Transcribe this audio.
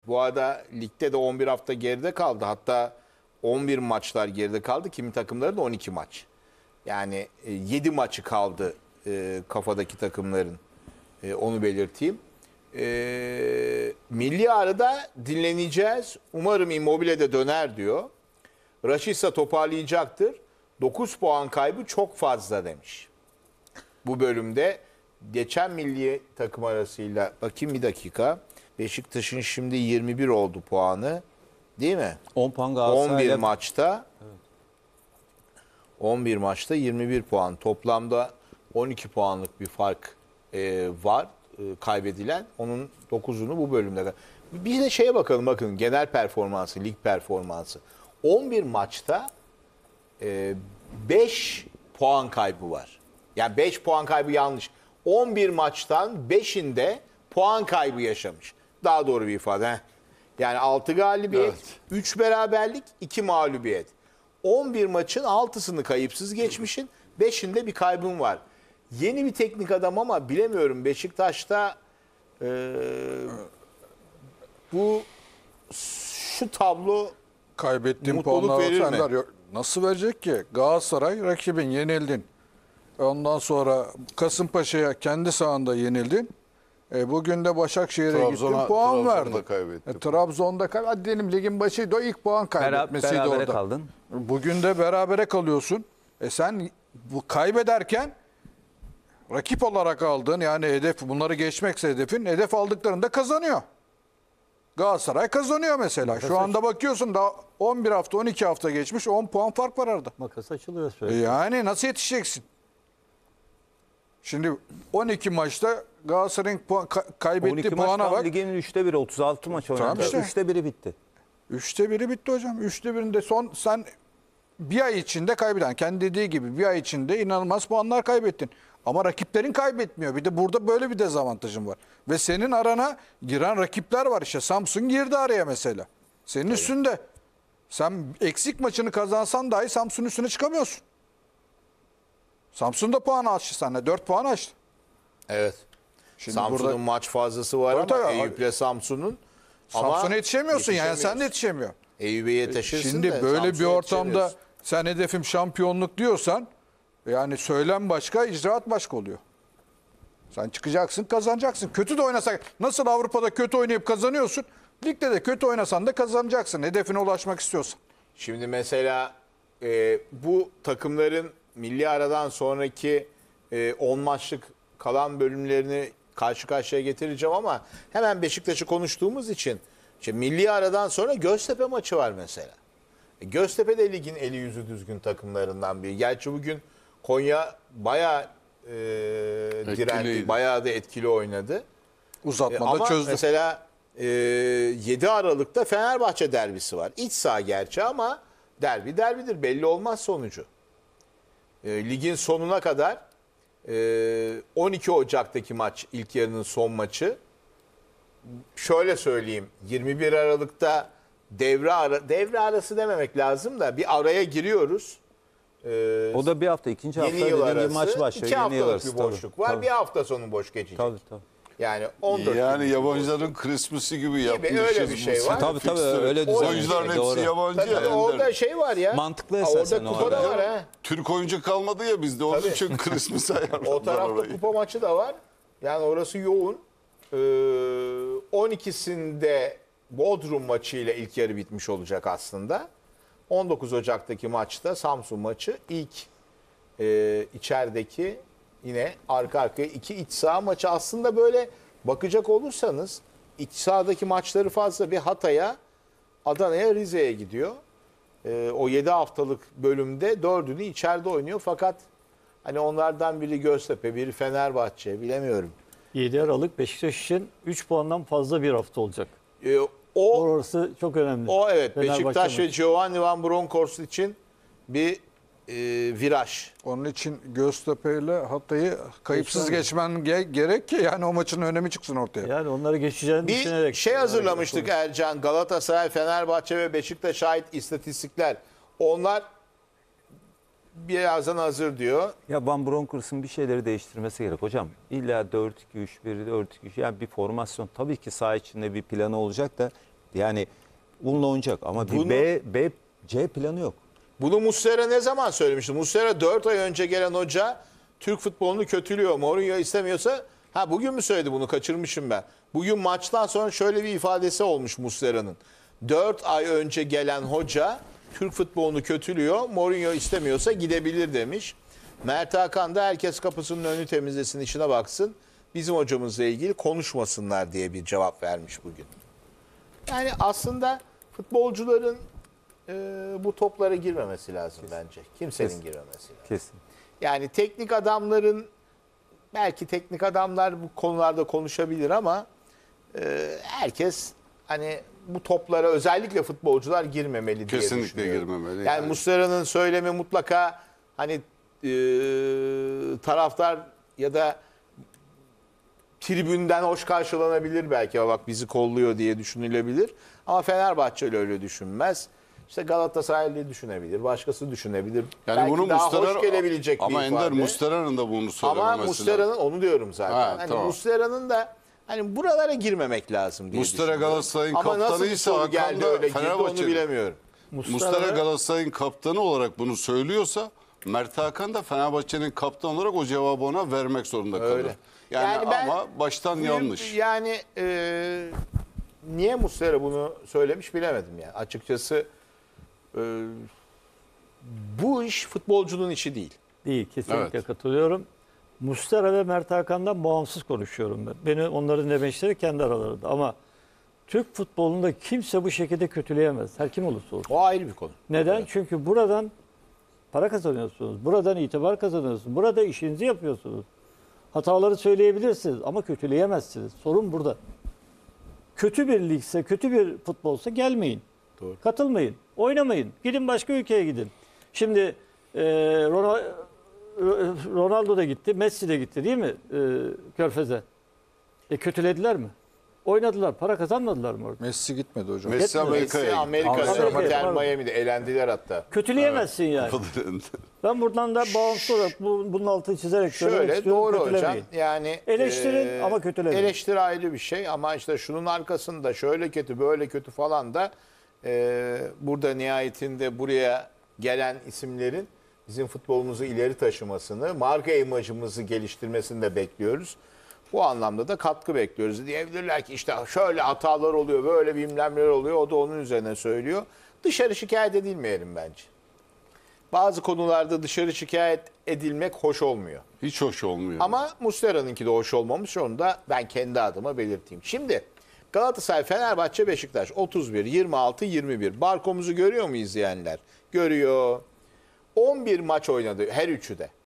Bu arada ligde de 11 hafta geride kaldı. Hatta 11 maçlar geride kaldı. Kimi takımların da 12 maç. Yani 7 maçı kaldı kafadaki takımların. Onu belirteyim. Milli arada dinleneceğiz. Umarım Immobile de döner diyor. Rashica toparlayacaktır. 9 puan kaybı çok fazla demiş. Bu bölümde geçen milli takım arasıyla bakayım bir dakika. Beşiktaş'ın şimdi 21 oldu puanı. Değil mi? 10 puan Galatasaray'la. 11 maçta. Evet. 11 maçta 21 puan. Toplamda 12 puanlık bir fark var kaybedilen. Onun 9'unu bu bölümde. Bir de şeye bakalım, bakın genel performansı, lig performansı. 11 maçta 5 puan kaybı var. Yani 5 puan kaybı yanlış. 11 maçtan 5'inde puan kaybı yaşamış. Daha doğru bir ifade. Yani 6 galibiyet, evet. 3 beraberlik, 2 mağlubiyet. 11 maçın 6'sını kayıpsız geçmişin, 5'inde bir kaybın var. Yeni bir teknik adam ama bilemiyorum Beşiktaş'ta şu tablo kaybettiğin mutluluk verir mi? Nasıl verecek ki? Galatasaray rakibin, yenildin. Ondan sonra Kasımpaşa'ya kendi sahanda yenildin. Bugün de Başakşehir'e gittin, puan verdin. Trabzon'da kaybettin. Hadi diyelim ligin başıydı, o ilk puan kaybetmesiydi berabere orada. Kaldın. Bugün de berabere kalıyorsun. Sen bu kaybederken rakip olarak aldın, yani hedef, bunları geçmekse hedef aldıklarında kazanıyor. Galatasaray kazanıyor mesela. Şu anda bakıyorsun da 11 hafta 12 hafta geçmiş, 10 puan fark var arada. Makas açılıyor sürekli. Yani nasıl yetişeceksin? Şimdi 12 maçta Galatasaray'ın kaybettiği puana bak. Ligin 3'te 1'i 36 maç oynandı. Tamam işte. 3'te 1'i bitti. 3'te 1'i bitti hocam. 3'te 1'inde sen bir ay içinde kaybeden, kendi dediği gibi bir ay içinde inanılmaz puanlar kaybettin. Ama rakiplerin kaybetmiyor. Bir de burada böyle bir dezavantajın var. Ve senin arana giren rakipler var işte. Samsun girdi araya mesela. Senin üstünde. Sen eksik maçını kazansan dahi Samsun'un üstüne çıkamıyorsun. Samsun da puan açtı sana. 4 puan açtı. Evet. Samsun'un maç fazlası var ama Eyüp'le Samsun'un. Samsun'a yetişemiyorsun yani, sen de yetişemiyor. Eyüp'e yetişirsin şimdi de böyle bir ortamda sen hedefim şampiyonluk diyorsan, yani söylem başka, icraat başka oluyor. Sen çıkacaksın, kazanacaksın. Kötü de oynasak, nasıl Avrupa'da kötü oynayıp kazanıyorsun, ligde de kötü oynasan da kazanacaksın hedefine ulaşmak istiyorsan. Şimdi mesela bu takımların milli aradan sonraki 10 maçlık kalan bölümlerini karşı karşıya getireceğim ama hemen Beşiktaş'ı konuştuğumuz için milli aradan sonra Göztepe maçı var mesela. Göztepe de ligin eli yüzü düzgün takımlarından biri. Gerçi bugün Konya bayağı direndi, bayağı da etkili oynadı. Uzatmada ama çözdü. Mesela 7 Aralık'ta Fenerbahçe derbisi var. İç saha gerçi ama derbidir, belli olmaz sonucu. Ligin sonuna kadar 12 Ocak'taki maç ilk yarının son maçı. Şöyle söyleyeyim, 21 Aralık'ta devre arası dememek lazım da bir araya giriyoruz. O da bir hafta, ikinci hafta yeni yıl arası, bir maç başlıyor. 2 haftalık bir boşluk tabii, var. tabii. Bir hafta sonu boş geçecek. Tabii. Yani 14 yani yabancıların Christmas'ı gibi yapmışız. Öyle bir şey var. Tabii öyle düzenli. Oyuncuların hepsi Doğru. yabancı. Tabii, orada şey var ya. Mantıklı esasen orada kupa da var ha. Türk oyuncu kalmadı ya bizde. Onun için Christmas'ı ayarladılar. O tarafta orayı. kupa maçı da var. Yani orası yoğun. 12'sinde Bodrum maçıyla ilk yarı bitmiş olacak aslında. 19 Ocak'taki maçta Samsun maçı ilk içerideki yine arka arkaya 2 iç saha maçı. Aslında böyle bakacak olursanız iç sahadaki maçları fazla, bir Hatay'a, Adana'ya, Rize'ye gidiyor. O 7 haftalık bölümde 4'ünü içeride oynuyor fakat hani onlardan biri Göztepe, biri Fenerbahçe, bilemiyorum. 7 Aralık Beşiktaş için 3 puandan fazla bir hafta olacak. Orası çok önemli. O evet, Fenerbahçe Beşiktaş ve maçı. Giovanni Van Bronckhorst için bir viraj. Onun için Göztepe ile Hatay'ı kayıpsız geçmen gerek ki yani o maçın önemi çıksın ortaya. Yani onları geçeceğini Bir düşünerek. şey hazırlamıştık Ercan. Galatasaray, Fenerbahçe ve Beşiktaş'a ait istatistikler. Onlar birazdan hazır diyor. Ya Van Bronckhorst'un bir şeyleri değiştirmesi gerek hocam. İlla 4-2-3-1, 4-2-3, yani bir formasyon, tabii ki saha içinde bir planı olacak da Yani bununla oynayacak ama Bunu- bir C planı yok. Bunu Muslera ne zaman söylemişti? Muslera 4 ay önce gelen hoca Türk futbolunu kötülüyor. Mourinho istemiyorsa bugün mü söyledi bunu, kaçırmışım ben. Bugün maçtan sonra şöyle bir ifadesi olmuş Muslera'nın. 4 ay önce gelen hoca Türk futbolunu kötülüyor. Mourinho istemiyorsa gidebilir demiş. Mert Hakan da herkes kapısının önünü temizlesin, işine baksın. Bizim hocamızla ilgili konuşmasınlar diye bir cevap vermiş bugün. Yani aslında futbolcuların bu toplara girmemesi lazım bence. Kimsenin girmemesi lazım. Kesin. Yani teknik adamların, belki teknik adamlar bu konularda konuşabilir ama herkes hani bu toplara, özellikle futbolcular girmemeli diye Kesinlikle düşünüyorum. girmemeli. Yani Muslera'nın söylemi mutlaka hani taraftar ya da tribünden hoş karşılanabilir belki. Bak bizi kolluyor diye düşünülebilir. Ama Fenerbahçeli öyle düşünmez. İşte Galatasaraylı düşünebilir. Başkası düşünebilir. Yani belki bunu daha Muslera, hoş gelebilecek bir ama ifade. Ender Muslera'nın da bunu söylememesi Ama Muslera'nın, onu diyorum zaten. Ha, hani tamam. Muslera'nın da hani buralara girmemek lazım diye Muslera düşünüyorum. Galatasaray'ın Ama nasıl bir kaptanıysa soru Hakan geldi da öyle girdi onu Fenerbahçeli. bilemiyorum. Muslera Galatasaray'ın kaptanı olarak bunu söylüyorsa Mert Hakan da Fenerbahçe'nin kaptanı olarak o cevabı ona vermek zorunda kalır. Öyle. Yani ben- ama baştan yanlış. Yani niye Muslera bunu söylemiş bilemedim yani. Açıkçası bu iş futbolcunun işi değil. Değil, kesinlikle Evet. katılıyorum. Muslera ve Mert Hakan'dan bağımsız konuşuyorum ben. Beni onların demeçleri kendi aralarında. Ama Türk futbolunda kimse bu şekilde kötüleyemez. Her kim olursa olsun. O ayrı bir konu. Neden? Evet. Çünkü buradan para kazanıyorsunuz. Buradan itibar kazanıyorsunuz. Burada işinizi yapıyorsunuz. Hataları söyleyebilirsiniz ama kötüleyemezsiniz. Sorun burada. Kötü bir ligse, kötü bir futbolsa gelmeyin. Doğru. Katılmayın. Oynamayın. Gidin başka ülkeye gidin. Şimdi Ronaldo da gitti, Messi de gitti değil mi Körfez'e? Kötülediler mi? Oynadılar. Para kazanmadılar mı orada? Messi gitmedi hocam. Messi Amerika'ya gitti. Amerika'da, Amerika'ya, Inter pardon. Miami'de elendiler hatta. Kötüleyemezsin yani. Ben buradan da bağımsız olarak bunun altını çizerek söylemek Şöyle istiyorum. doğru hocam. Kötülemeyin. Yani Eleştirin ama kötülemeyin. Eleştiri ayrı bir şey ama işte şunun arkasında şöyle kötü böyle kötü falan da burada nihayetinde buraya gelen isimlerin bizim futbolumuzu ileri taşımasını, marka imajımızı geliştirmesini de bekliyoruz. Bu anlamda da katkı bekliyoruz. Diyebilirler ki işte şöyle hatalar oluyor, böyle bilmemler oluyor. O da onun üzerine söylüyor. Dışarı şikayet edilmeyelim bence. Bazı konularda dışarı şikayet edilmek hoş olmuyor. Hiç hoş olmuyor. Ama Muslera'nınki de hoş olmamış. Onu da ben kendi adıma belirteyim. Şimdi Galatasaray, Fenerbahçe, Beşiktaş 31, 26, 21. Barkomuzu görüyor mu izleyenler? Görüyor. 11 maç oynadı her üçü de.